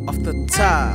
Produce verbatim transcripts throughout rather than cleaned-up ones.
off the top.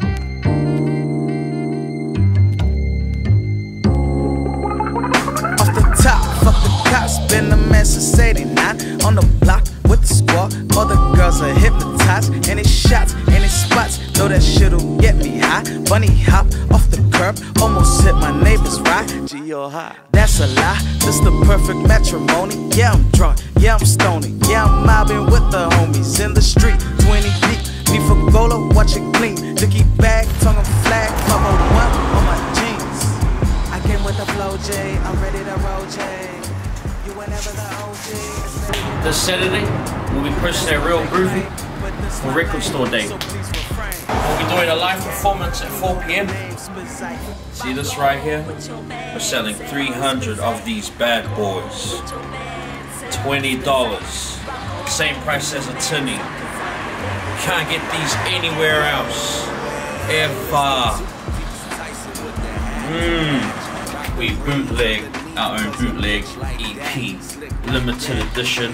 Off the top, fuck the cops, been a man since eighty-nine. On the block with the squad, all the girls are hypnotized. Any shots, any spots, know that shit'll get me high. Bunny hop off the curb, almost hit my neighbor's ride. G O high, that's a lie, this the perfect matrimony. Yeah, I'm drunk, yeah, I'm stony, yeah, I'm mobbing with the homies in the street, twenty deep. Need for Gola, watch it clean. Dickie bag, tongue flag, cover one on my jeans. I came with the flow, J, I'm ready to roll, J. You were never the O G. This Saturday, we'll be pushing that real groovy for Record Store Day. We'll be doing a live performance at four P M See this right here? We're selling three hundred of these bad boys. twenty dollars. Same price as a tinny. Can't get these anywhere else. Ever. Mmm. We bootleg our own bootleg E P. Limited edition.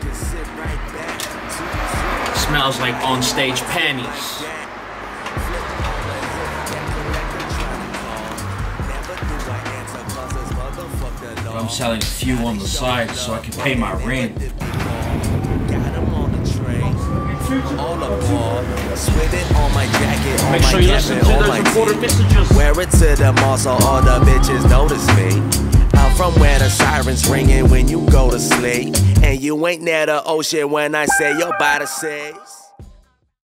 Smells like on-stage panties. I'm selling a few on the side so I can pay my rent. All aboard, SWIDT on my jacket, on Make my sure you listen to those recorded messages. Wear it to the mall so all the bitches notice me. I'm from where the sirens ringing when you go to sleep, and you ain't near the ocean when I say your body says.